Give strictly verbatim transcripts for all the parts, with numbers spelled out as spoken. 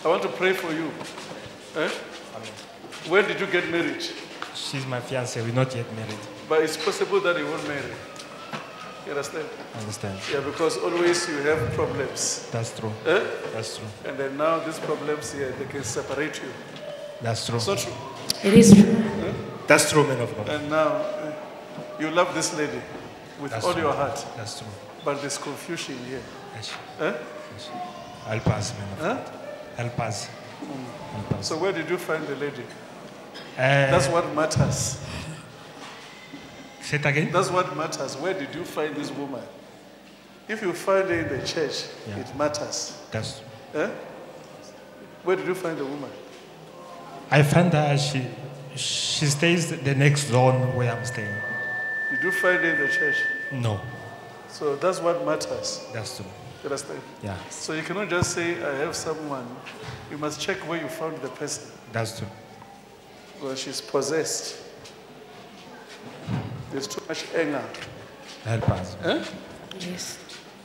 I want to pray for you. Eh? When did you get married? She's my fiancée. We're not yet married. But it's possible that you won't marry. You understand? I understand. Yeah, because always you have problems. That's true. Eh? That's true. And then now these problems here, they can separate you. That's true. It's not true. It is true. Eh? That's true, man of God. And now eh, you love this lady with That's all true. your heart. That's true. But there's confusion here. Yes. Eh? Yes. Help us, man of Huh? God. Help us. Help us. So where did you find the lady? Uh, That's what matters. Say it again. That's what matters. Where did you find this woman? If you find her in the church, Yeah. it matters. That's. Eh? Where did you find the woman? I find that she she stays the next zone where I'm staying. Did you find her in the church? No. So that's what matters. That's true. You understand? Yeah. So you cannot just say, I have someone. You must check where you found the person. That's true. Because she's possessed. There's too much anger. Help us. Eh? Yes.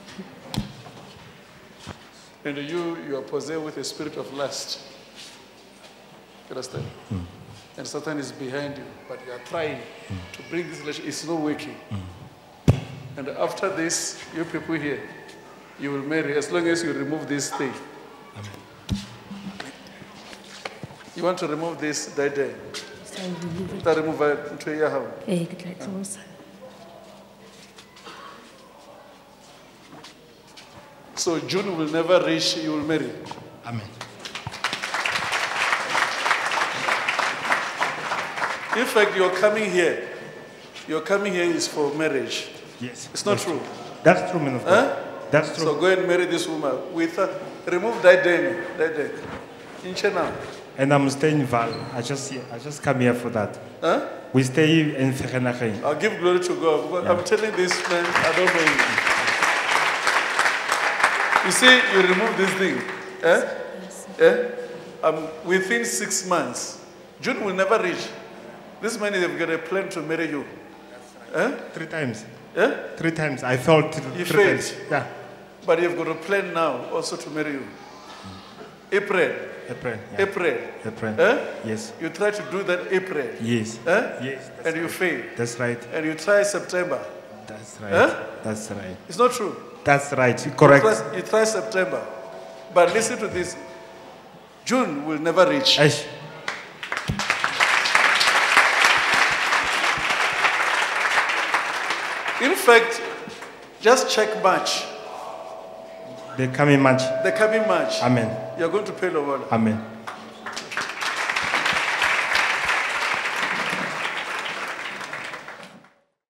And you, you are possessed with a spirit of lust. You understand? Mm. And Satan is behind you, but you are trying mm. to bring this relationship. It's not working. Mm. And after this, you people here, you will marry as long as you remove this thing. Amen. You want to remove this, that day. So remove it. That remove it into your house. Eh, ke tla tlosa. So June will never reach, you will marry. Amen. In fact, you're coming here. You're coming here is for marriage. Yes. It's not That's true. That's true, man of God. Huh? That's true. So go and marry this woman. With uh, remove that day, that day. In China. And I'm staying in Val. I just I just come here for that. Huh? We stay in Vereeniging. I'll give glory to God. Because Yeah. I'm telling this man, I don't know you. You see, you remove this thing. Eh? Yes. Eh? Um, within six months, June will never reach. This man has got a plan to marry you. Eh? Three times. Eh? Three times. I felt th- You three failed. times. Yeah. But you've got a plan now also to marry you. April. April. Yeah. April. April. Eh? Yes. You try to do that April. Yes. Eh? Yes. That's And you right. fail. That's right. And you try September. That's right. Huh? That's right. It's not true. That's right. You Correct. try, you try September. But listen to this. June will never reach. Aish. In fact, just check March. The coming March. The coming March. Amen. You're going to pay Lobola. Amen.